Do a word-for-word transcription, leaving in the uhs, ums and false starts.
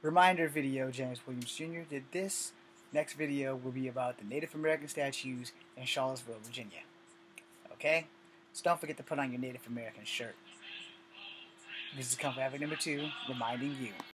Reminder video, James Williams Junior did this. Next video will be about the Native American statues in Charlottesville, Virginia. Okay? So don't forget to put on your Native American shirt. This is Comfort Advocate number two, reminding you.